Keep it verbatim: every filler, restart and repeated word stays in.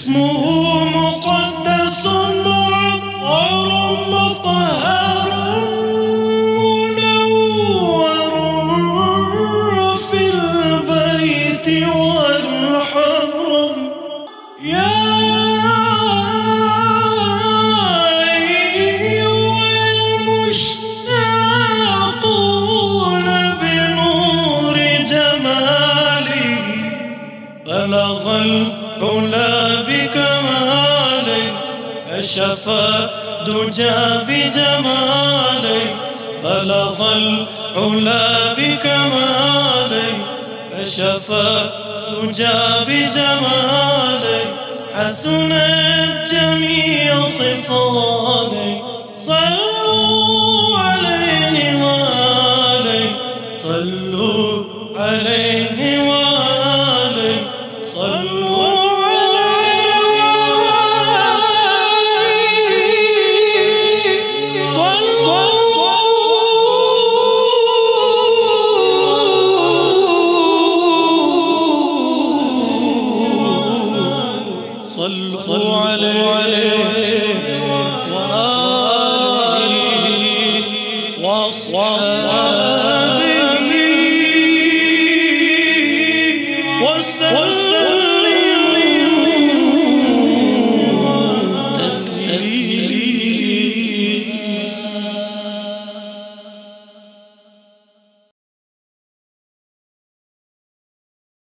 اسمه مقدس معطر مطهر منور في البيت والحرم. يا أيها المشتاقون بنور جماله بلغ العلا بكماله كشف الدجى بجماله بلغ العلا بكماله كشف الدجى بجماله حسنت جميع خصاله. صلوا عليه وآله صلوا عليه وآله صلوا صلوا عليه وآله وصحبه